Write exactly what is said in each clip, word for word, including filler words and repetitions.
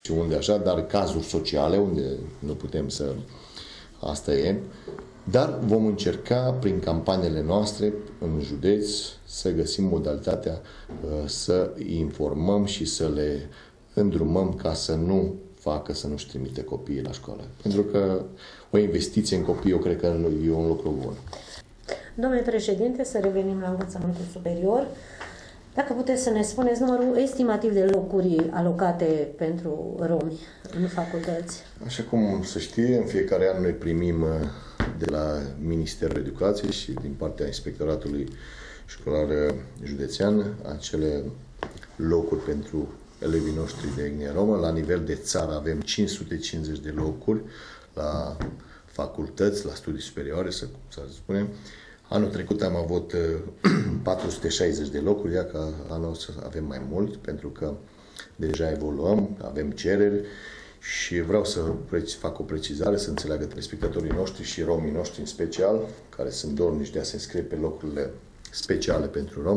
și unde așa, dar cazuri sociale unde nu putem să... Asta e. Dar vom încerca prin campaniile noastre în județ să găsim modalitatea să informăm și să le îndrumăm ca să nu facă să nu-și trimite copiii la școală. Pentru că o investiție în copii, eu cred că e un lucru bun. Domnule președinte, să revenim la învățământul superior. Dacă puteți să ne spuneți numărul estimativ de locuri alocate pentru romi în facultăți. Așa cum se știe, în fiecare an noi primim de la Ministerul Educației și din partea Inspectoratului Școlar Județean acele locuri pentru elevii noștri de etnie romă. La nivel de țară avem cinci sute cincizeci de locuri la facultăți, la studii superioare, să, să spunem. Anul trecut am avut patru sute șaizeci de locuri, iar că anul ăsta avem mai mult, pentru că deja evoluăm, avem cereri și vreau să fac o precizare, să înțeleagă telespectatorii noștri și romii noștri în special, care sunt dornici de a se înscrie pe locurile speciale pentru romi.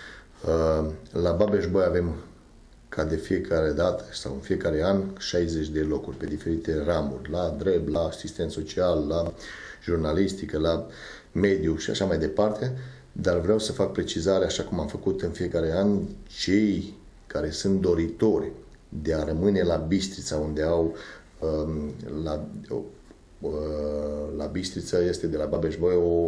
La Babeș-Bolyai avem, ca de fiecare dată sau în fiecare an, șaizeci de locuri pe diferite ramuri, la drept, la asistent social, la jurnalistică, la mediu și așa mai departe, dar vreau să fac precizare, așa cum am făcut în fiecare an, cei care sunt doritori de a rămâne la Bistrița, unde au um, la, uh, la Bistrița este de la Babeș-Bolyai o,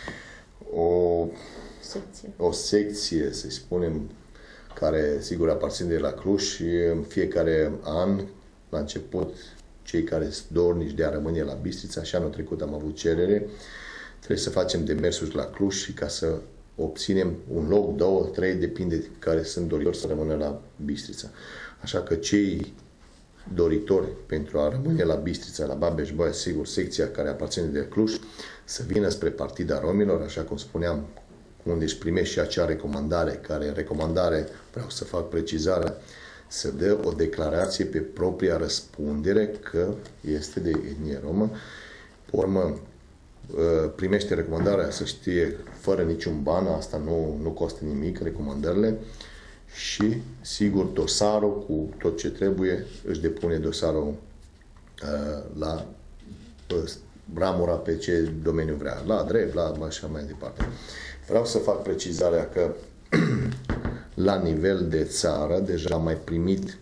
o secție, o secție, să spunem, care sigur aparține de la Cluj și în fiecare an, la început, cei care sunt dornici de a rămâne la Bistrița, și anul trecut am avut cerere, trebuie să facem demersuri la Cluj și ca să obținem un loc, două, trei, depinde de care sunt doritori să rămână la Bistrița. Așa că cei doritori pentru a rămâne la Bistrița, la Babeș-Bolyai, sigur, secția care aparține de Cluj, să vină spre Partida Romilor, așa cum spuneam, unde își primește și acea recomandare, care recomandare, vreau să fac precizarea, să dă o declarație pe propria răspundere că este de etnie romă. Pe urmă, primește recomandarea, să știe, fără niciun ban, asta nu, nu costă nimic, recomandările, și, sigur, dosarul cu tot ce trebuie, își depune dosarul uh, la uh, ramura pe ce domeniu vrea, la drept, la așa mai departe. Vreau să fac precizarea că la nivel de țară deja am mai primit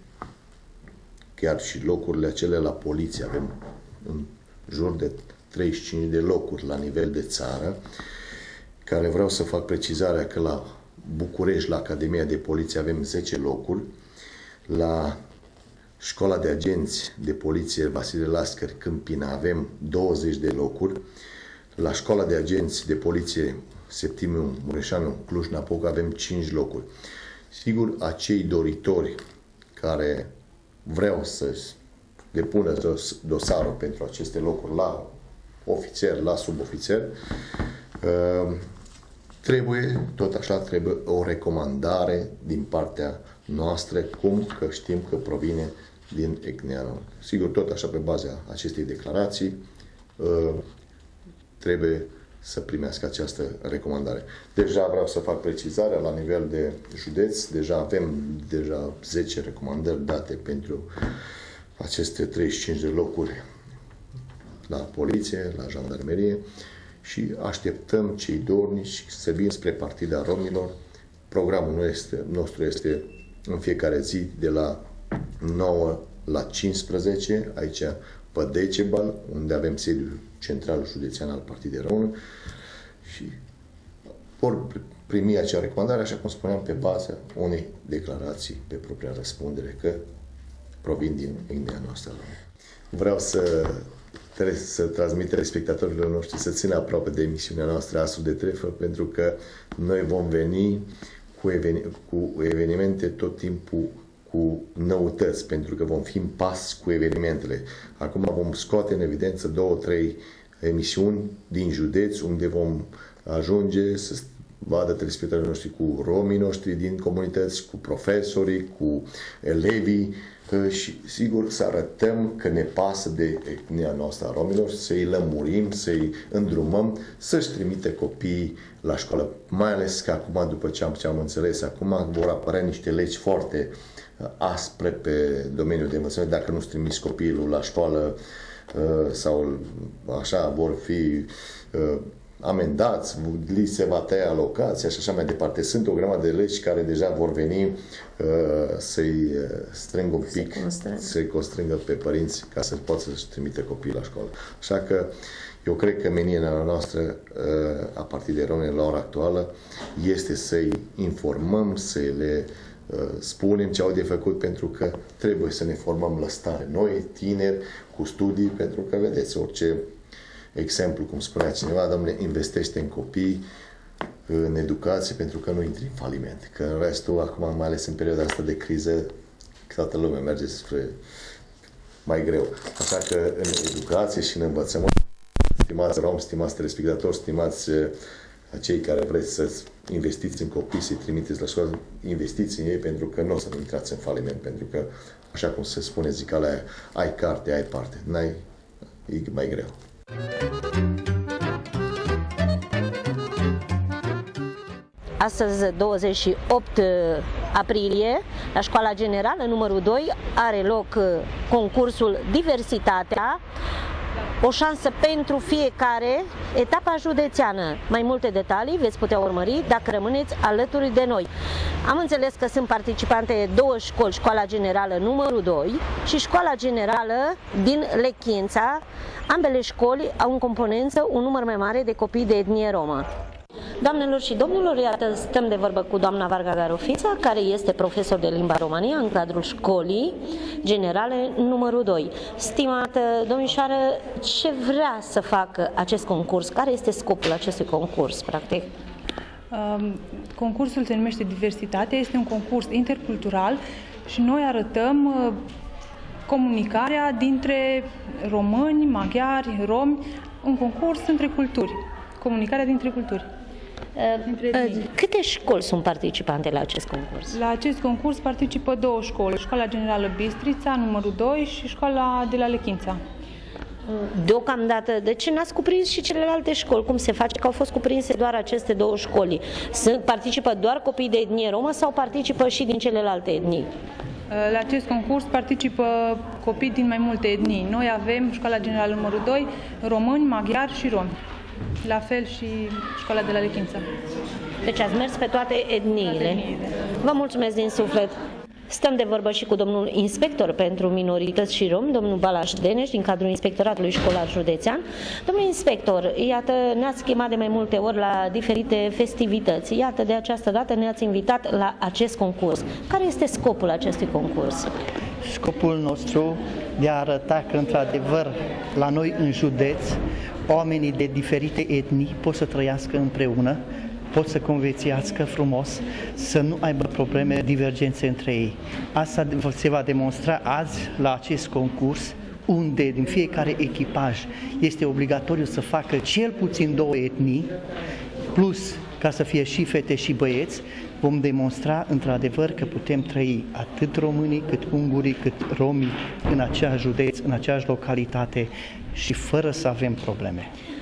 chiar și locurile acele la poliție. Avem în jur de treizeci și cinci de locuri la nivel de țară, care vreau să fac precizarea că la București, la Academia de Poliție, avem zece locuri, la Școala de Agenți de Poliție Vasile Lascări, Câmpina, avem douăzeci de locuri, la Școala de Agenți de Poliție Septimiu Mureșanu, Cluj-Napoca, avem cinci locuri. Sigur, acei doritori care vreau să depună dosarul pentru aceste locuri la ofițer, la subofițer, trebuie, tot așa, trebuie o recomandare din partea noastră, cum că știm că provine din etnia romă. Sigur, tot așa, pe baza acestei declarații, trebuie să primească această recomandare. Deja vreau să fac precizarea la nivel de județ, deja avem deja zece recomandări date pentru aceste treizeci și cinci de locuri la poliție, la jandarmerie și așteptăm cei dornici să vină spre Partida Romilor. Programul este, nostru este în fiecare zi de la nouă la cincisprezece, aici pe Decebal, unde avem sediul central județean al Partidei Romilor, și vor primi acea recomandare, așa cum spuneam, pe baza unei declarații pe propria răspundere că provin din etnia noastră. Vreau să, să transmit respectatorilor noștri să țină aproape de emisiunea noastră Asul de Trefă, pentru că noi vom veni cu, eveni cu evenimente tot timpul cu noutăți, pentru că vom fi în pas cu evenimentele. Acum vom scoate în evidență două, trei emisiuni din județ, unde vom ajunge să vadă telespectatorii noștri cu romii noștri din comunități, cu profesorii, cu elevii și, sigur, să arătăm că ne pasă de etnia noastră a romilor, să-i lămurim, să-i îndrumăm, să-și trimite copiii la școală. Mai ales că acum, după ce am, ce am înțeles, acum vor apărea niște legi foarte aspre pe domeniul de învățământ. Dacă nu-ți trimiți copilul la școală sau așa vor fi amendați, li se va tăia alocația și așa mai departe. Sunt o grămadă de legi care deja vor veni uh, să-i strângă un pic, să-i constrângă pe părinți ca să poată să-și trimită copiii la școală. Așa că eu cred că menirea noastră uh, a Partidei Române la ora actuală este să-i informăm, să le uh, spunem ce au de făcut, pentru că trebuie să ne formăm la stare. Noi, tineri, cu studii, pentru că, vedeți, orice exemplu, cum spunea cineva, domnule, investește în copii, în educație, pentru că nu intri în faliment. Că în restul, acum, mai ales în perioada asta de criză, toată lumea merge spre mai greu. Așa că în educație și în învățământ, stimați romi, stimați telespectatori, stimați cei care vreți să investiți în copii, să-i trimiteți la școală, investiți în ei, pentru că nu o să intrați în faliment, pentru că, așa cum se spune zicala aia, ai carte, ai parte, n-ai, e mai greu. Astăzi, douăzeci și opt aprilie, la Școala Generală numărul doi are loc concursul Diversitatea, o șansă pentru fiecare, etapa județeană. Mai multe detalii veți putea urmări dacă rămâneți alături de noi. Am înțeles că sunt participante două școli, Școala Generală numărul doi și Școala Generală din Lechința. Ambele școli au în componență un număr mai mare de copii de etnie romă. Doamnelor și domnilor, iată, stăm de vorbă cu doamna Varga Garofița, care este profesor de limba română în cadrul Școlii Generale numărul doi. Stimată domnișoară, ce vrea să facă acest concurs? Care este scopul acestui concurs, practic? Concursul se numește Diversitatea, este un concurs intercultural și noi arătăm comunicarea dintre români, maghiari, romi, un concurs între culturi, comunicarea dintre culturi. Câte școli sunt participante la acest concurs? La acest concurs participă două școli, Școala Generală Bistrița, numărul doi, și Școala de la Lechința. Deocamdată, de ce n-ați cuprins și celelalte școli? Cum se face că au fost cuprinse doar aceste două școli? Sunt, participă doar copii de etnie romă sau participă și din celelalte etnii? La acest concurs participă copii din mai multe etnii. Noi avem Școala Generală numărul doi, români, maghiari și romi. La fel și Școala de la Lechința. Deci ați mers pe toate etniile. Toate etniile. Vă mulțumesc din suflet. Stăm de vorbă și cu domnul inspector pentru minorități și romi, domnul Balaș Deneș, din cadrul Inspectoratului Școlar Județean. Domnul inspector, iată, ne-ați chemat de mai multe ori la diferite festivități. Iată, de această dată ne-ați invitat la acest concurs. Care este scopul acestui concurs? Scopul nostru de a arăta că, într-adevăr, la noi în județ, oamenii de diferite etnii pot să trăiască împreună, pot să conviețuiască frumos, să nu aibă probleme, divergențe între ei. Asta se va demonstra azi la acest concurs, unde din fiecare echipaj este obligatoriu să facă cel puțin două etnii, plus ca să fie și fete și băieți. Vom demonstra într-adevăr că putem trăi atât românii, cât ungurii, cât romii în același județ, în aceeași localitate și fără să avem probleme.